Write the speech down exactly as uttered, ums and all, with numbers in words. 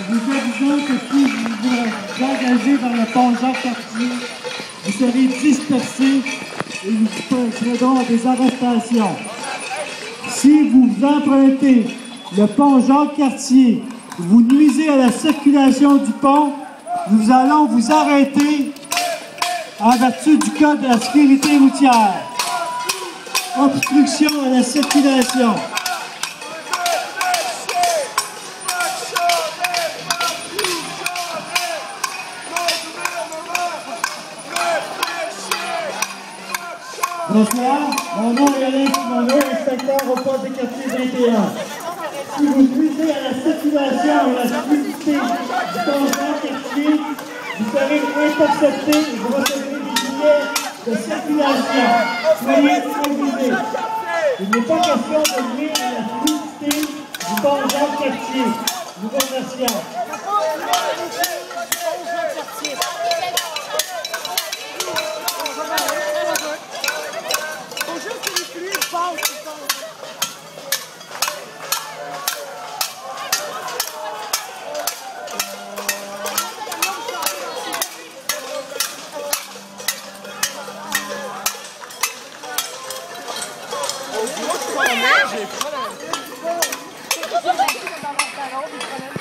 Nous vous avisons que si vous vous engagez dans le pont Jacques-Cartier, vous serez dispersés et nous procéderons à des arrestations. Si vous empruntez le pont Jacques-Cartier, vous nuisez à la circulation du pont, nous allons vous arrêter en vertu du Code de la sécurité routière. Obstruction à la circulation. Bonsoir, mon nom est Alain Simoneau, inspecteur au poste de quartier vingt et un. Si vous nuisez à la circulation et à la fluidité du pont Jacques-Cartier, vous serez intercepté et vous recevrez des billets de circulation. Soyez avisés. Il n'est pas question de nuire à la fluidité du pont Jacques-Cartier. Nous vous remercions. J'ai pas la...